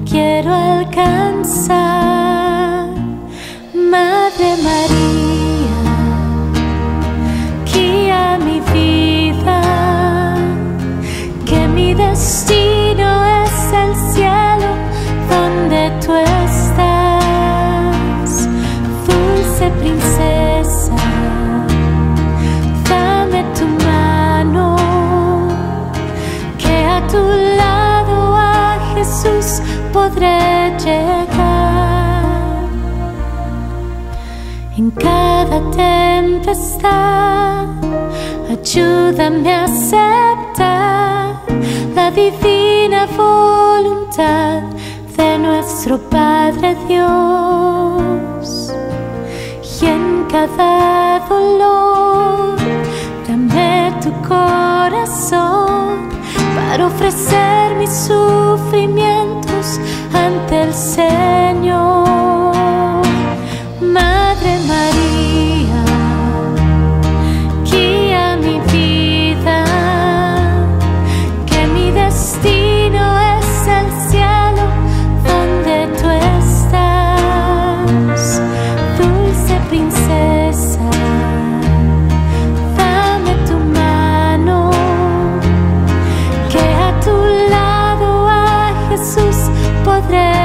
quiero alcanzar. Madre María, guía mi vida, que mi destino es el cielo donde tú estás. Dulce princesa, dame tu mano, que a tu lado a Jesús podré llegar. En cada tempestad, ayúdame a aceptar la divina voluntad de nuestro Padre Dios. Y en cada dolor, dame tu corazón para ofrecer mis sufrimientos ante el Señor. Madre María, guía mi vida, que mi destino es el cielo donde tú estás. Dulce princesa, dame tu mano, que a tu lado a Jesús podré